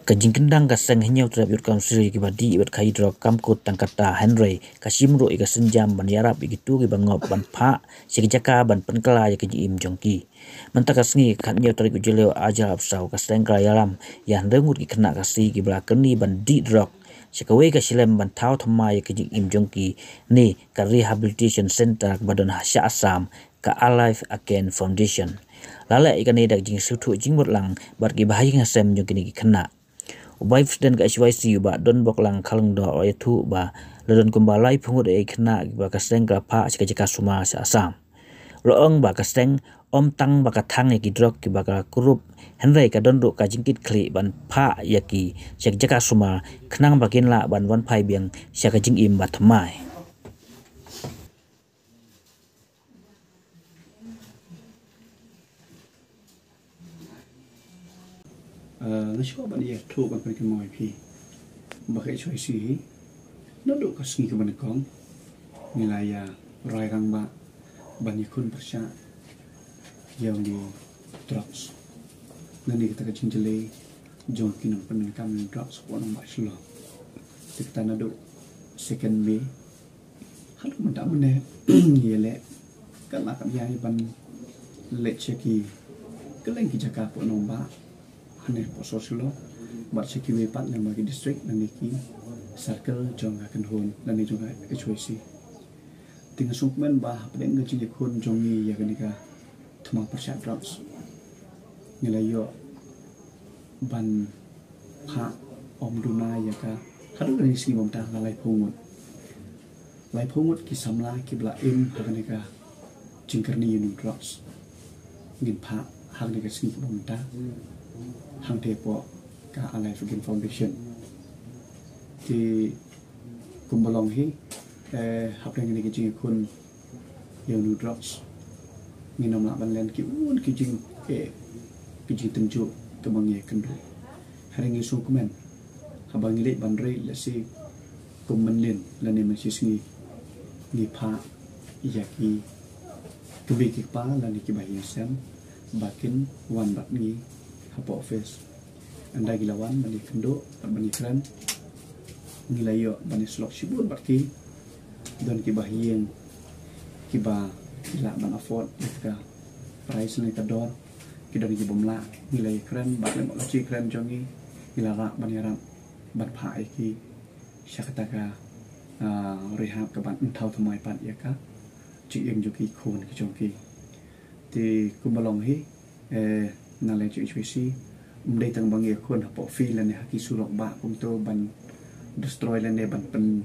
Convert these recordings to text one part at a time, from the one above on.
Kajing kendang kaseng hinyau terhadap yurkam siri kibadi ibat kai drok kamkut tangkata Henry kasimro ika senjam ban yarap ikitu ki bangop ban pa sikijaka ban penkala ya keji im jongki mentaka sengi kan nyau tarik ujeleo aja apsau kaseng kala yalam yang rengut ki kena kasi ki belakeni ban di drok sikawe ka silem ban tau thama ya keji im jongki ni ka rehabilitation center badan hasya asam ka Alive Again Foundation lala ikan ni dak jing sutu jingmut lang bar ki bahaya ngasem jongki ni kena Ubai dan ka SYC ba don bok lang kaleng do itu ba ladon kumbalai pungut kena ba kaseng kelapa cika suma sa asam loong ba kaseng om tang ba katang ki drok ki ba kurup Henry ka don ka jingkit kli ban pa yaki cika suma kenang bakin la ban wan pai biang sia ka jing im ba thamai nó cho bạn đi thu bằng cái mồi phi mà cái choice gì nó độ cái sinh cái bạn con như là rai răng bạn bạn như kun persia yang di drugs nên đi kita kecil jeli jom kinam peningkatan drugs orang masih loh kita nó độ second me hal mình đã mình nè gì lẽ các bạn cảm giác bạn lệ cheki cái lệnh kita kapok nombak hanya pososilo buat sekiwi pat yang bagi distrik dan iki circle jong akan hon dan ini juga HWC tinggal sungkeman bah pada ngejin ikun jongi ya kenika thema persiap drugs nilai yo ban ha om duna ya ka hadu dari sini momta lalai pungut ki samla ki bla im kenika jingkerni yun drugs ngin pa hang nika sini momta hang tepo ka Alive Again Foundation di kumbalong hi hapeng ni kijing kun yang nu drugs nginom la ban len ki un kijing kijing tenju ke bangi kendu hari ngi su kumen habang ile ban rei la si kumenlin la ne ma singi ni pa yaki kebi ki pa la ni ki bayi sem bakin wan bat ni apa office anda gilawan bani kendo bani kran ngilayo bani slok sibun barki don ki bahien ki ba la ban afford ka price ni kador ki don ki bomla ngilai kran ba le mo chi kran jongi gilara bani ram ban phai ki syakataka rehab ka ban thau thamai pan ya ka chi eng jo ki khon ki jongi ti kumbalong hi nalai cu HWC umdai tang bangi kon hapo fi lan haki surok ba kumto ban destroy lan ban pen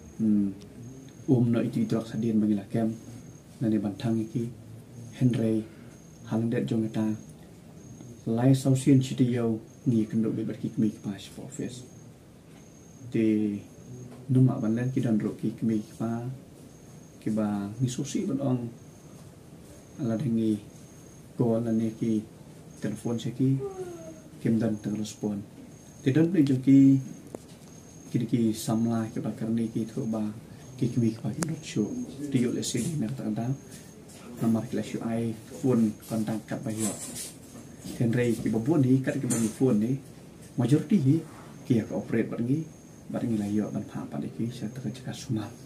no itu drug sadien bangi la kem lan ban thang iki Henry halang det jongata lai sausian chitiyo ngi kendo be barki mi pa for face te numa ban lan ki dan ro ki mi pa ki ba ni sosi ban ong ala dengi ko lan ki telepon seki kem dan terrespon tidak boleh joki kiri samla ke bakar ni ki thoba ki kimi ka ki show dio le sini nak tanda nomor kelas ai phone kontak kat bayo Henry ki babon ni kat ki bani phone ni majority ki ka operate bangi la yo ban pha pa ki sa ta ka suma